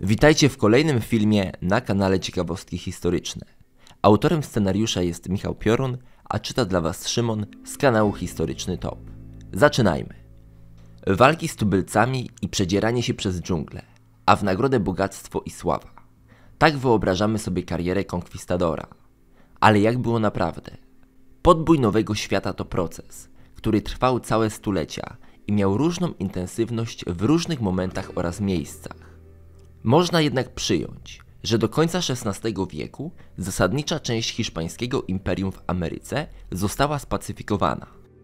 Witajcie w kolejnym filmie na kanale Ciekawostki Historyczne. Autorem scenariusza jest Michał Piorun, a czyta dla Was Szymon z kanału Historyczny Top. Zaczynajmy. Walki z tubylcami i przedzieranie się przez dżunglę, a w nagrodę bogactwo i sława. Tak wyobrażamy sobie karierę konkwistadora. Ale jak było naprawdę? Podbój nowego świata to proces, który trwał całe stulecia i miał różną intensywność w różnych momentach oraz miejscach. Można jednak przyjąć, że do końca XVI wieku zasadnicza część hiszpańskiego imperium w Ameryce została spacyfikowana.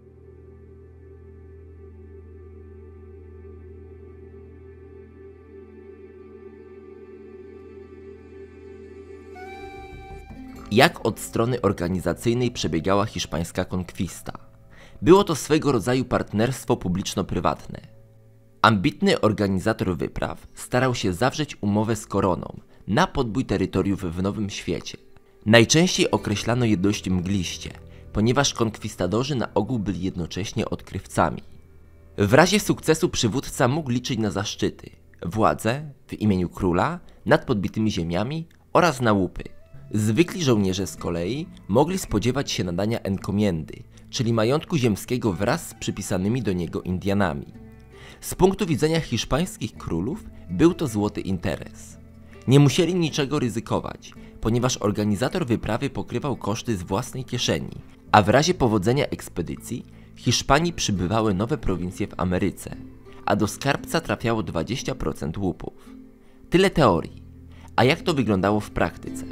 Jak od strony organizacyjnej przebiegała hiszpańska konkwista? Było to swego rodzaju partnerstwo publiczno-prywatne. Ambitny organizator wypraw starał się zawrzeć umowę z koroną na podbój terytoriów w Nowym Świecie. Najczęściej określano je dość mgliście, ponieważ konkwistadorzy na ogół byli jednocześnie odkrywcami. W razie sukcesu przywódca mógł liczyć na zaszczyty, władzę w imieniu króla nad podbitymi ziemiami oraz na łupy. Zwykli żołnierze z kolei mogli spodziewać się nadania enkomiendy, czyli majątku ziemskiego wraz z przypisanymi do niego Indianami. Z punktu widzenia hiszpańskich królów był to złoty interes. Nie musieli niczego ryzykować, ponieważ organizator wyprawy pokrywał koszty z własnej kieszeni, a w razie powodzenia ekspedycji w Hiszpanii przybywały nowe prowincje w Ameryce, a do skarbca trafiało 20% łupów. Tyle teorii. A jak to wyglądało w praktyce?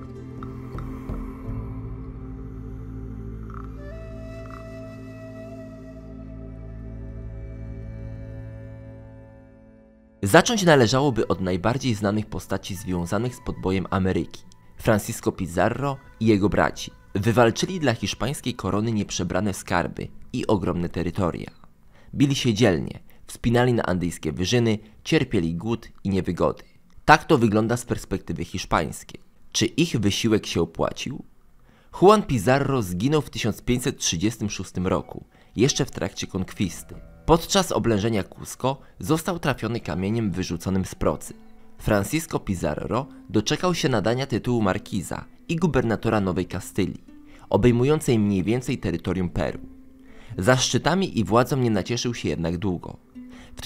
Zacząć należałoby od najbardziej znanych postaci związanych z podbojem Ameryki. Francisco Pizarro i jego braci wywalczyli dla hiszpańskiej korony nieprzebrane skarby i ogromne terytoria. Bili się dzielnie, wspinali na andyjskie wyżyny, cierpieli głód i niewygody. Tak to wygląda z perspektywy hiszpańskiej. Czy ich wysiłek się opłacił? Juan Pizarro zginął w 1536 roku, jeszcze w trakcie konkwisty. Podczas oblężenia Cusco został trafiony kamieniem wyrzuconym z procy. Francisco Pizarro doczekał się nadania tytułu markiza i gubernatora Nowej Kastylii, obejmującej mniej więcej terytorium Peru. Zaszczytami i władzą nie nacieszył się jednak długo. W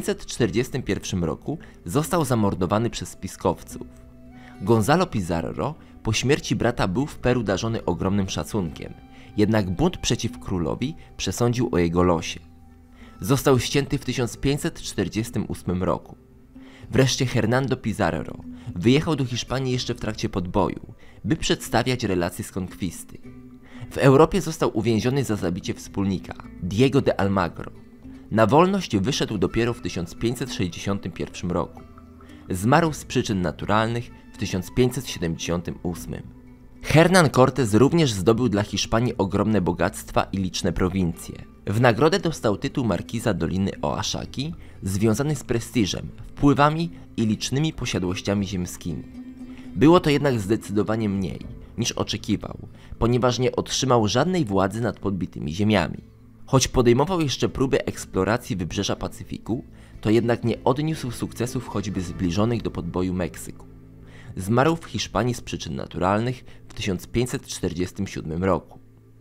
1541 roku został zamordowany przez spiskowców. Gonzalo Pizarro po śmierci brata był w Peru darzony ogromnym szacunkiem, jednak bunt przeciw królowi przesądził o jego losie. Został ścięty w 1548 roku. Wreszcie Hernando Pizarro wyjechał do Hiszpanii jeszcze w trakcie podboju, by przedstawiać relacje z konkwisty. W Europie został uwięziony za zabicie wspólnika, Diego de Almagro. Na wolność wyszedł dopiero w 1561 roku. Zmarł z przyczyn naturalnych w 1578. Hernán Cortés również zdobył dla Hiszpanii ogromne bogactwa i liczne prowincje. W nagrodę dostał tytuł markiza Doliny Oaxaki, związany z prestiżem, wpływami i licznymi posiadłościami ziemskimi. Było to jednak zdecydowanie mniej, niż oczekiwał, ponieważ nie otrzymał żadnej władzy nad podbitymi ziemiami. Choć podejmował jeszcze próby eksploracji wybrzeża Pacyfiku, to jednak nie odniósł sukcesów choćby zbliżonych do podboju Meksyku. Zmarł w Hiszpanii z przyczyn naturalnych w 1547 roku.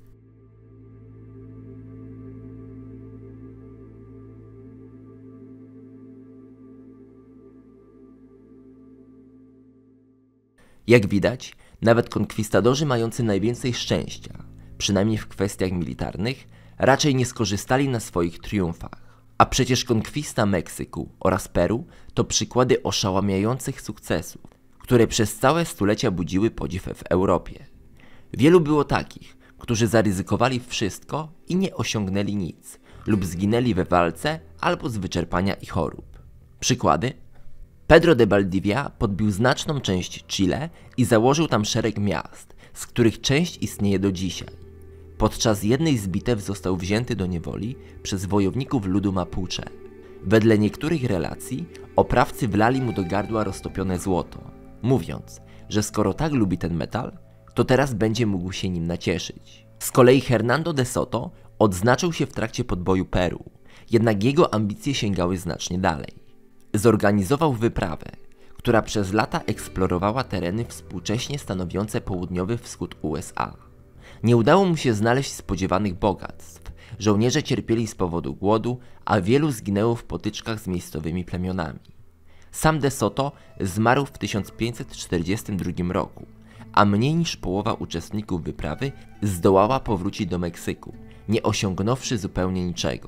Jak widać, nawet konkwistadorzy mający najwięcej szczęścia, przynajmniej w kwestiach militarnych, raczej nie skorzystali na swoich triumfach. A przecież konkwista Meksyku oraz Peru to przykłady oszałamiających sukcesów, które przez całe stulecia budziły podziw w Europie. Wielu było takich, którzy zaryzykowali wszystko i nie osiągnęli nic, lub zginęli we walce albo z wyczerpania i chorób. Przykłady? Pedro de Valdivia podbił znaczną część Chile i założył tam szereg miast, z których część istnieje do dzisiaj. Podczas jednej z bitew został wzięty do niewoli przez wojowników ludu Mapuche. Wedle niektórych relacji oprawcy wlali mu do gardła roztopione złoto, mówiąc, że skoro tak lubi ten metal, to teraz będzie mógł się nim nacieszyć. Z kolei Hernando de Soto odznaczył się w trakcie podboju Peru, jednak jego ambicje sięgały znacznie dalej. Zorganizował wyprawę, która przez lata eksplorowała tereny współcześnie stanowiące południowy wschód USA. Nie udało mu się znaleźć spodziewanych bogactw. Żołnierze cierpieli z powodu głodu, a wielu zginęło w potyczkach z miejscowymi plemionami. Sam de Soto zmarł w 1542 roku, a mniej niż połowa uczestników wyprawy zdołała powrócić do Meksyku, nie osiągnąwszy zupełnie niczego.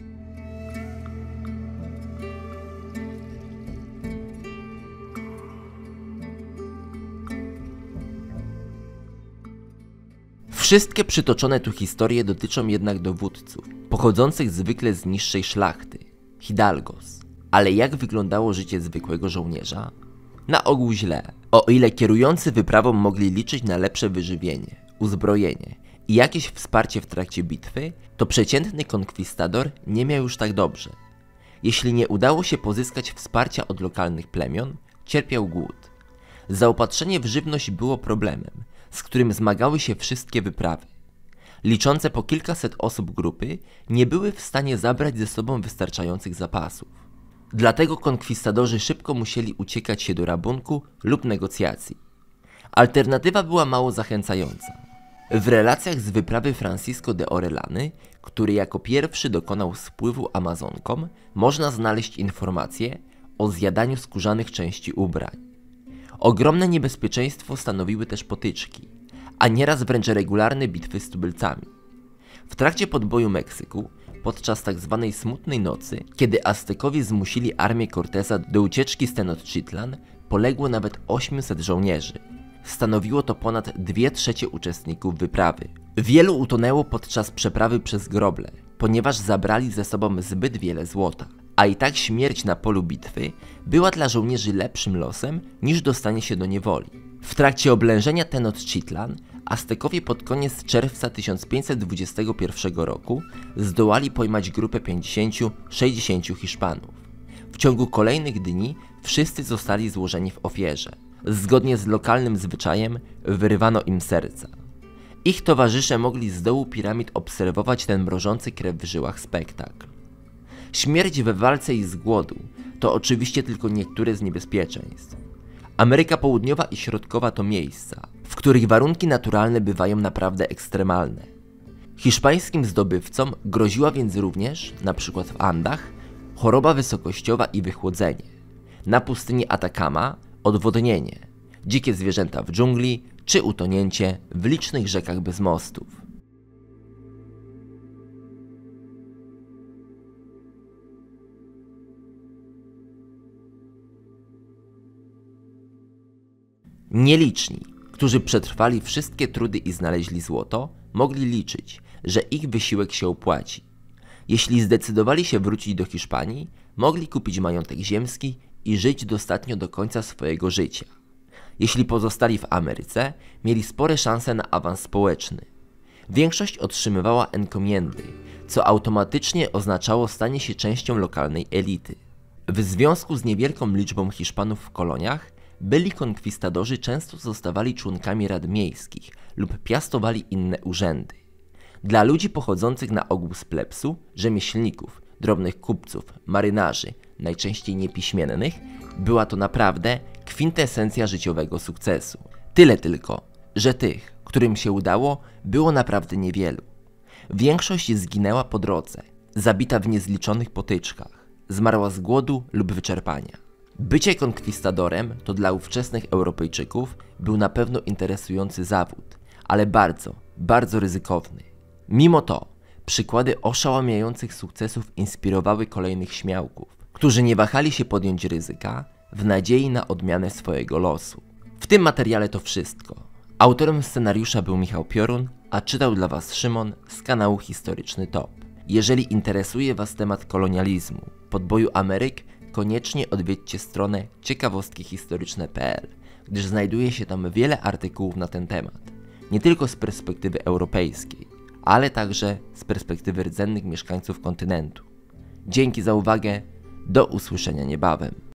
Wszystkie przytoczone tu historie dotyczą jednak dowódców, pochodzących zwykle z niższej szlachty, hidalgos. Ale jak wyglądało życie zwykłego żołnierza? Na ogół źle. O ile kierujący wyprawą mogli liczyć na lepsze wyżywienie, uzbrojenie i jakieś wsparcie w trakcie bitwy, to przeciętny konkwistador nie miał już tak dobrze. Jeśli nie udało się pozyskać wsparcia od lokalnych plemion, cierpiał głód. Zaopatrzenie w żywność było problemem, z którym zmagały się wszystkie wyprawy. Liczące po kilkaset osób grupy nie były w stanie zabrać ze sobą wystarczających zapasów. Dlatego konkwistadorzy szybko musieli uciekać się do rabunku lub negocjacji. Alternatywa była mało zachęcająca. W relacjach z wyprawy Francisco de Orellany, który jako pierwszy dokonał spływu Amazonką, można znaleźć informacje o zjadaniu skórzanych części ubrań. Ogromne niebezpieczeństwo stanowiły też potyczki, a nieraz wręcz regularne bitwy z tubylcami. W trakcie podboju Meksyku, podczas tzw. smutnej nocy, kiedy Aztekowie zmusili armię Corteza do ucieczki z Tenochtitlan, poległo nawet 800 żołnierzy. Stanowiło to ponad 2/3 uczestników wyprawy. Wielu utonęło podczas przeprawy przez Groble, ponieważ zabrali ze sobą zbyt wiele złota. A i tak śmierć na polu bitwy była dla żołnierzy lepszym losem niż dostanie się do niewoli. W trakcie oblężenia Tenochtitlan Aztekowie pod koniec czerwca 1521 roku zdołali pojmać grupę 50-60 Hiszpanów. W ciągu kolejnych dni wszyscy zostali złożeni w ofierze. Zgodnie z lokalnym zwyczajem wyrywano im serca. Ich towarzysze mogli z dołu piramid obserwować ten mrożący krew w żyłach spektakl. Śmierć we walce i z głodu to oczywiście tylko niektóre z niebezpieczeństw. Ameryka Południowa i Środkowa to miejsca, w których warunki naturalne bywają naprawdę ekstremalne. Hiszpańskim zdobywcom groziła więc również, np. w Andach, choroba wysokościowa i wychłodzenie. Na pustyni Atacama odwodnienie, dzikie zwierzęta w dżungli czy utonięcie w licznych rzekach bez mostów. Nieliczni, którzy przetrwali wszystkie trudy i znaleźli złoto, mogli liczyć, że ich wysiłek się opłaci. Jeśli zdecydowali się wrócić do Hiszpanii, mogli kupić majątek ziemski i żyć dostatnio do końca swojego życia. Jeśli pozostali w Ameryce, mieli spore szanse na awans społeczny. Większość otrzymywała encomiendy, co automatycznie oznaczało stanie się częścią lokalnej elity. W związku z niewielką liczbą Hiszpanów w koloniach, byli konkwistadorzy często zostawali członkami rad miejskich lub piastowali inne urzędy. Dla ludzi pochodzących na ogół z plebsu, rzemieślników, drobnych kupców, marynarzy, najczęściej niepiśmiennych, była to naprawdę kwintesencja życiowego sukcesu. Tyle tylko, że tych, którym się udało, było naprawdę niewielu. Większość zginęła po drodze, zabita w niezliczonych potyczkach, zmarła z głodu lub wyczerpania. Bycie konkwistadorem to dla ówczesnych Europejczyków był na pewno interesujący zawód, ale bardzo, bardzo ryzykowny. Mimo to przykłady oszałamiających sukcesów inspirowały kolejnych śmiałków, którzy nie wahali się podjąć ryzyka w nadziei na odmianę swojego losu. W tym materiale to wszystko. Autorem scenariusza był Michał Piorun, a czytał dla Was Szymon z kanału Historyczny Top. Jeżeli interesuje Was temat kolonializmu, podboju Ameryk, koniecznie odwiedźcie stronę ciekawostkihistoryczne.pl, gdyż znajduje się tam wiele artykułów na ten temat. Nie tylko z perspektywy europejskiej, ale także z perspektywy rdzennych mieszkańców kontynentu. Dzięki za uwagę, do usłyszenia niebawem.